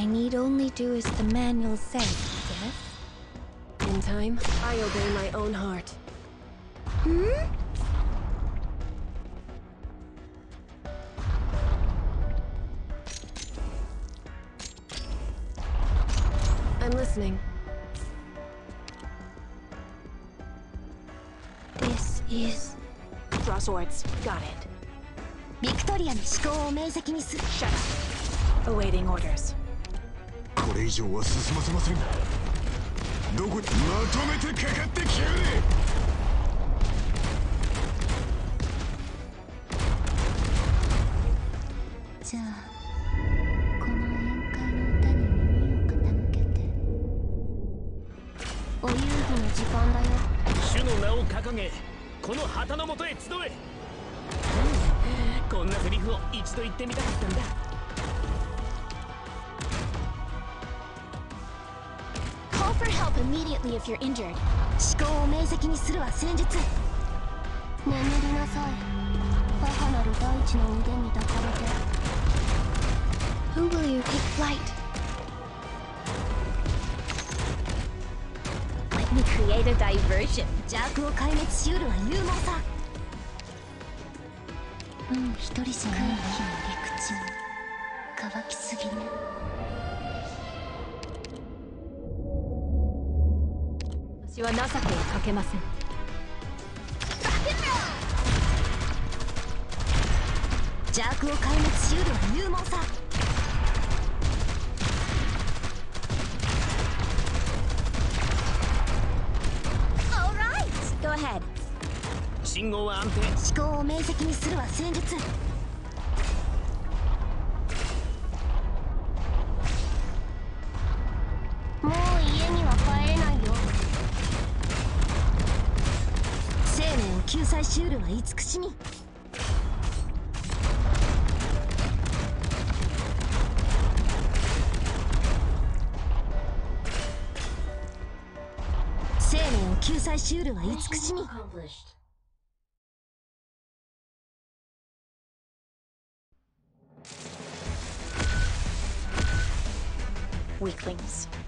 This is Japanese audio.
I need only do as the manual says, yes? In time, I obey my own heart. Hmm? I'm listening. This is... Draw swords. Got it. Victoria の思考を明晰にする。 Shut up. Awaiting orders. これ以上は進ませません。どこにまとめてかかってきやがれ。 じゃあこの宴会の歌に耳を傾けて。お遊戯の時間だよ。 主の名を掲げ、この旗の下へ集え。こんなセリフを一度言ってみたかったんだ。 Call for help immediately if you're injured. 思考を明晰にするは戦術。眠りなさい。母なる大地の腕に抱かれて。 Who will you take flight? Let me create a diversion. 邪悪を壊滅しうるは勇猛さ。一人じゃないよ。陸地乾きすぎね。 私は情けをかけません。 邪悪を壊滅しうるは勇猛さ。Alright, go ahead. 信号は安定。 思考を明晰にするは戦術。もう家には帰れないよ。生命を救済しうるは慈しみ。生命を救済しうるは慈しみ。 Weaklings.